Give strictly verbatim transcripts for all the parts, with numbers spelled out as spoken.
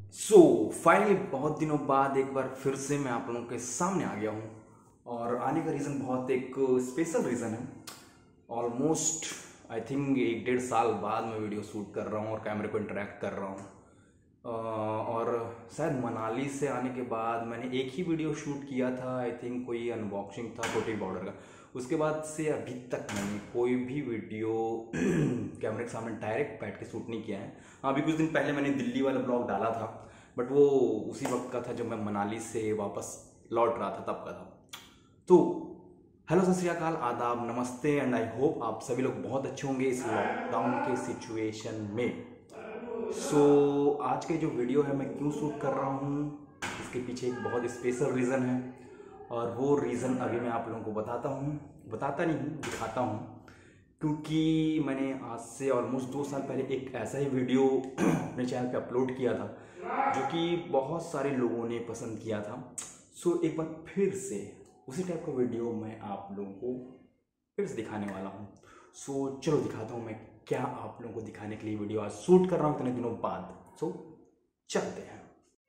सो so, finally बहुत दिनों बाद एक बार फिर से मैं आप लोगों के सामने आ गया हूँ और आने का रीज़न बहुत एक स्पेशल रीज़न है। ऑलमोस्ट आई थिंक एक डेढ़ साल बाद मैं वीडियो शूट कर रहा हूँ और कैमरे को इंटरेक्ट कर रहा हूँ। और शायद मनाली से आने के बाद मैंने एक ही वीडियो शूट किया था, आई थिंक कोई अनबॉक्सिंग था प्रोटीन पाउडर का। उसके बाद से अभी तक मैंने कोई भी वीडियो कैमरे के सामने डायरेक्ट बैठ के शूट नहीं किया है। हाँ, अभी कुछ दिन पहले मैंने दिल्ली वाला ब्लॉग डाला था, बट वो उसी वक्त का था जब मैं मनाली से वापस लौट रहा था, तब का था। तो हेलो, सत श्री अकाल, आदाब, नमस्ते एंड आई होप आप सभी लोग बहुत अच्छे होंगे इस लॉकडाउन के सिचुएशन में। सो so, आज के जो वीडियो है मैं क्यों शूट कर रहा हूँ, इसके पीछे एक बहुत स्पेशल रीज़न है और वो रीज़न अभी मैं आप लोगों को बताता हूँ बताता नहीं हूँ दिखाता हूँ। क्योंकि मैंने आज से ऑलमोस्ट दो साल पहले एक ऐसा ही वीडियो अपने चैनल पे अपलोड किया था जो कि बहुत सारे लोगों ने पसंद किया था। सो so, एक बार फिर से उसी टाइप का वीडियो मैं आप लोगों को फिर से दिखाने वाला हूँ। सो so, चलो दिखाता हूँ मैं क्या आप लोगों को दिखाने के लिए वीडियो आज शूट कर रहा हूँ इतने दिनों बाद। सो so, चलते हैं।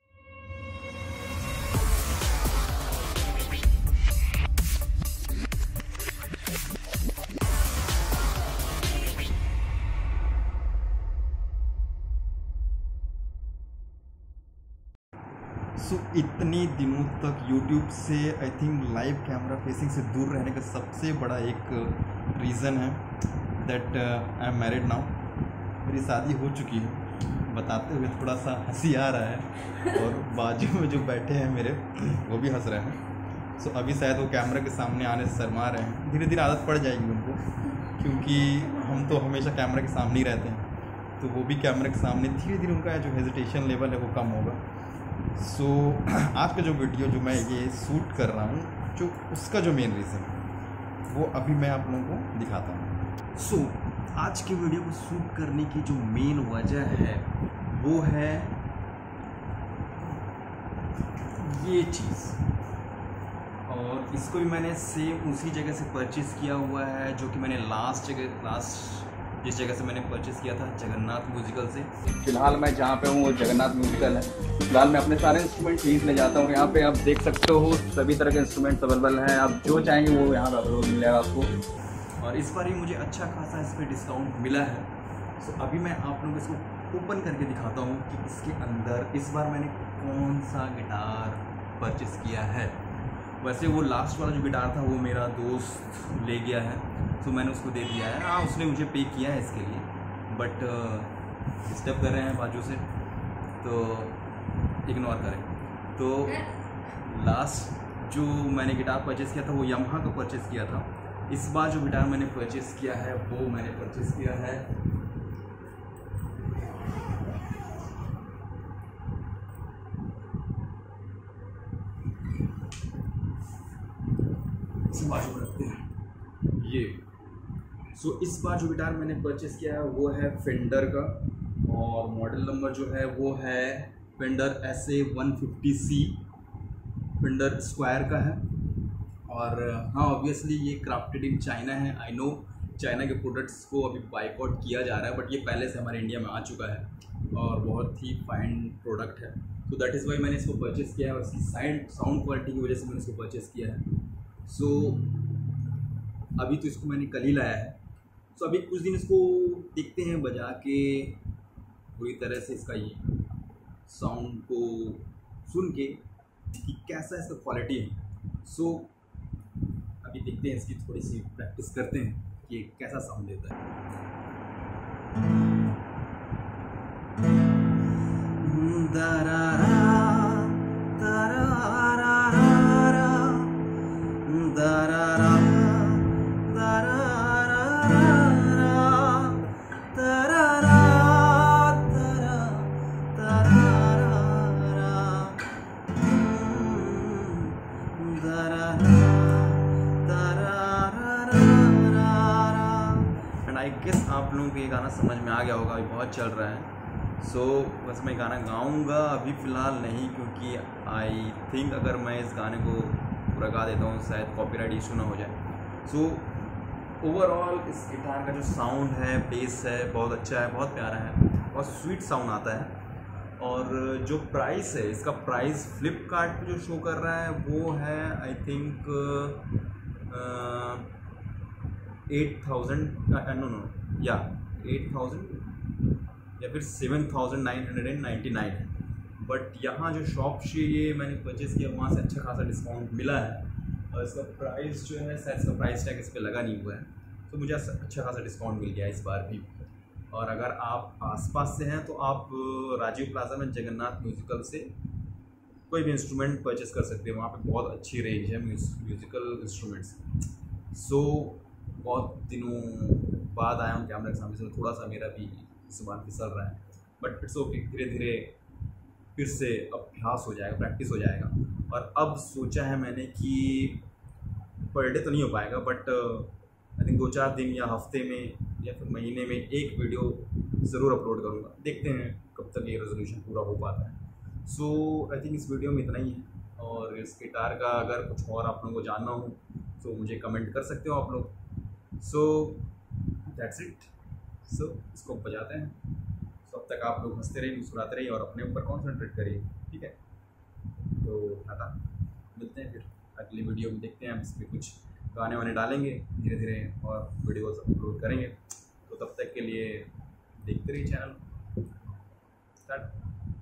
सो so, इतने दिनों तक YouTube से I think live camera facing से दूर रहने का सबसे बड़ा एक रीज़न है that I am married now. मेरी शादी हो चुकी है। बताते हुए थोड़ा सा हंसी आ रहा है और बाजू में जो बैठे हैं मेरे वो भी हंस रहे हैं। सो so, अभी शायद वो कैमरा के सामने आने से शर्मा रहे हैं। धीरे धीरे आदत पड़ जाएगी उनको, क्योंकि हम तो हमेशा कैमरा के सामने ही रहते हैं, तो वो भी कैमरा के सामने धीरे धीरे उनका जो हेजिटेशन लेवल है वो कम होगा। सो so, आज का जो वीडियो जो मैं ये शूट कर रहा हूँ, जो उसका जो मेन रीज़न वो अभी मैं आप लोगों को दिखाता हूँ। सो so, आज के वीडियो को शूट करने की जो मेन वजह है वो है ये चीज़, और इसको भी मैंने सेम उसी जगह से परचेज़ किया हुआ है जो कि मैंने लास्ट जगह लास्ट जिस जगह से मैंने परचेज़ किया था, जगन्नाथ म्यूजिकल से। फिलहाल मैं जहाँ पे हूँ वो जगन्नाथ म्यूजिकल है। फिलहाल मैं अपने सारे इंस्ट्रूमेंट यहीं ले जाता हूँ। यहाँ पे आप देख सकते हो सभी तरह के इंस्ट्रूमेंट्स अवेलेबल हैं, आप जो चाहेंगे वो यहाँ अवेलेबल मिलेगा आपको। और इस बार ही मुझे अच्छा खासा इस पर डिस्काउंट मिला है। सो अभी मैं आप लोगों को इसको ओपन करके दिखाता हूँ कि इसके अंदर इस बार मैंने कौन सा गिटार परचेज़ किया है। वैसे वो लास्ट वाला जो गिटार था वो मेरा दोस्त ले गया है, तो मैंने उसको दे दिया है। हाँ, उसने मुझे पे किया है इसके लिए, बट डिस्टर्ब कर रहे हैं बाजू से, तो इग्नोर करें। तो लास्ट जो मैंने गिटार परचेज़ किया था वो यामाहा का परचेज़ किया था। इस बार जो गिटार मैंने परचेज़ किया है वो मैंने परचेज़ किया है इस बाजू रखते हैं ये। सो so, इस बार जो गिटार मैंने परचेज़ किया है वो है फेंडर का, और मॉडल नंबर जो है वो है Fender S A one fifty C, Fender Squier का है। और हाँ, ऑब्वियसली ये क्राफ्टेड इन चाइना है। आई नो चाइना के प्रोडक्ट्स को अभी बाइकआउट किया जा रहा है, बट ये पहले से हमारे इंडिया में आ चुका है और बहुत ही फाइन प्रोडक्ट है। तो दैट इज़ वाई मैंने इसको परचेज़ किया है, और इसकी साइड साउंड क्वालिटी की वजह से मैंने इसको परचेज़ किया है। सो so, अभी तो इसको मैंने कल ही लाया है। सो so, अभी कुछ दिन इसको देखते हैं बजा के पूरी तरह से इसका ये साउंड को सुन के कि कैसा इसका क्वालिटी है। सो so, अभी देखते हैं, इसकी थोड़ी सी प्रैक्टिस करते हैं कि कैसा साउंड देता है। दरारा दरारा दरारा एंड आई गेस आप लोगों को ये गाना समझ में आ गया होगा, अभी बहुत चल रहा है। सो so, बस मैं गाना गाऊंगा अभी फ़िलहाल नहीं, क्योंकि आई थिंक अगर मैं इस गाने को पूरा गा देता हूँ शायद कॉपीराइट इशू ना हो जाए। सो so, ओवरऑल इस गिटार का जो साउंड है, बेस है, बहुत अच्छा है, बहुत प्यारा है और स्वीट साउंड आता है। और जो प्राइस है इसका, प्राइस फ्लिपकार्ट पे जो शो कर रहा है वो है I think eight thousand no no या एट थाउजेंड या फिर seven thousand nine hundred and ninety nine है। बट यहाँ जो शॉप से ये मैंने परचेज़ किया वहाँ से अच्छा खासा डिस्काउंट मिला है, और इसका प्राइस जो है शायद इसका प्राइस टैग इस पर लगा नहीं हुआ है, तो मुझे अच्छा खासा डिस्काउंट मिल गया इस बार भी। और अगर आप आसपास से हैं तो आप राजीव प्लाजा में जगन्नाथ म्यूज़िकल से कोई भी इंस्ट्रूमेंट परचेज़ कर सकते हैं, वहाँ पे बहुत अच्छी रेंज है म्यूज़िकल इंस्ट्रूमेंट्स। सो बहुत दिनों बाद आया हूँ कैमरे के सामने से, थोड़ा सा मेरा भी जुबान फिसल रहा है, बट इट्स ओके, धीरे धीरे फिर से अभ्यास हो जाएगा, प्रैक्टिस हो जाएगा। और अब सोचा है मैंने कि पर डे तो नहीं हो पाएगा, बट आई थिंक दो चार दिन या हफ्ते में या फिर महीने में एक वीडियो ज़रूर अपलोड करूँगा। देखते हैं कब तक ये रेजोल्यूशन पूरा हो पाता है। सो आई थिंक इस वीडियो में इतना ही है, और इस गिटार का अगर कुछ और आप लोगों को जानना हो तो मुझे कमेंट कर सकते हो आप लोग। So that's it. सो इसको बजाते हैं। तो अब तक आप लोग हंसते रहिए, मुस्कुराते रहिए और अपने ऊपर कॉन्सेंट्रेट करिए, ठीक है। तो टाटा, मिलते हैं फिर अगली वीडियो में। देखते हैं हम इसमें कुछ गाने वाने डालेंगे धीरे धीरे और वीडियोस अपलोड करेंगे। तो तब तक के लिए देखते रहिए चैनल। टाटा।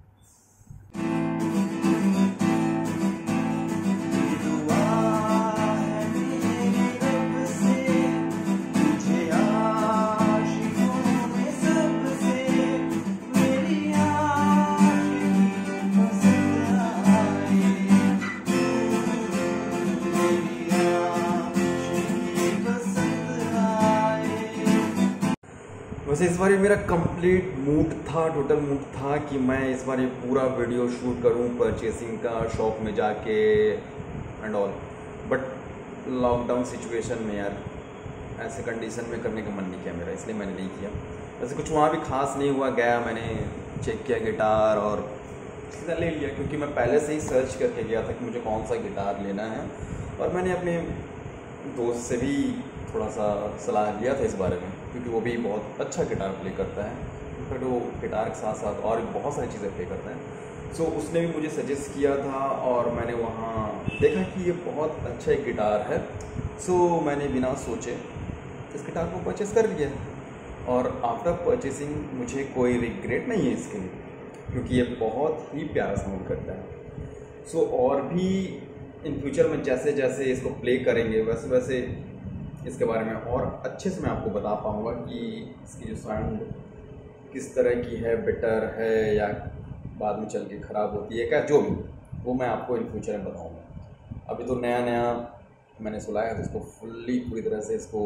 वैसे इस बार ये मेरा कंप्लीट मूड था, टोटल मूड था कि मैं इस बार ये पूरा वीडियो शूट करूं परचेसिंग का, शॉप में जाके and all, but lockdown situation में यार ऐसे कंडीशन में करने का मन नहीं किया मेरा, इसलिए मैंने नहीं किया। वैसे कुछ वहाँ भी खास नहीं हुआ, गया मैंने चेक किया गिटार और सीधा ले लिया, क्योंकि मैं पहले से ही सर्च करके गया था कि मुझे कौन सा गिटार लेना है, और मैंने अपने दोस्त से भी थोड़ा सा सलाह लिया था इस बारे में, क्योंकि वो भी बहुत अच्छा गिटार प्ले करता है। इनफैक्ट वो गिटार के साथ साथ और बहुत सारी चीज़ें प्ले करता है। सो उसने भी मुझे सजेस्ट किया था और मैंने वहाँ देखा कि ये बहुत अच्छा एक गिटार है। सो मैंने बिना सोचे इस गिटार को परचेज़ कर लिया, और आफ्टर परचेसिंग मुझे कोई रिग्रेट नहीं है इसके लिए, क्योंकि ये बहुत ही प्यारा साउंड करता है। सो और भी इन फ्यूचर में जैसे जैसे इसको प्ले करेंगे वैसे वैसे इसके बारे में और अच्छे से मैं आपको बता पाऊँगा कि इसकी जो साउंड किस तरह की है, बेटर है या बाद में चल के ख़राब होती है क्या, जो भी वो मैं आपको इन फ्यूचर में बताऊँगा। अभी तो नया नया मैंने सुनाया तो इसको फुल्ली पूरी तरह से इसको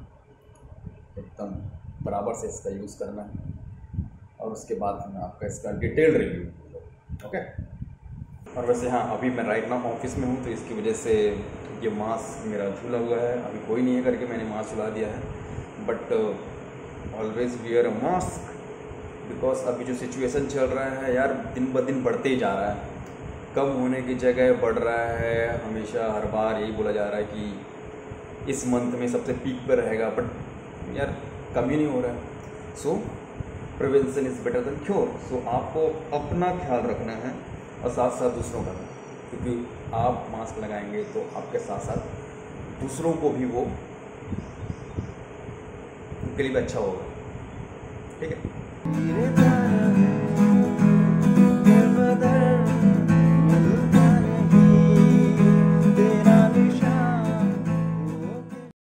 एकदम बराबर से इसका यूज़ करना है, और उसके बाद मैं आपका इसका डिटेल रिव्यू। ओके। और वैसे हाँ, अभी मैं राइट नाउ ऑफिस में हूँ, तो इसकी वजह से ये मास्क मेरा झूला हुआ है, अभी कोई नहीं है करके मैंने मास्क झुला दिया है। But always wear a mask, because अभी जो सिचुएशन चल रहा है यार दिन ब दिन बढ़ते ही जा रहा है, कम होने की जगह बढ़ रहा है। हमेशा हर बार यही बोला जा रहा है कि इस मंथ में सबसे पीक पर रहेगा, बट यार कम ही नहीं हो रहा है। So prevention is better than cure. So आपको अपना ख्याल रखना है और साथ साथ दूसरों का, क्योंकि आप मास्क लगाएंगे तो आपके साथ साथ दूसरों को भी वो उनके लिए भी अच्छा होगा, ठीक है।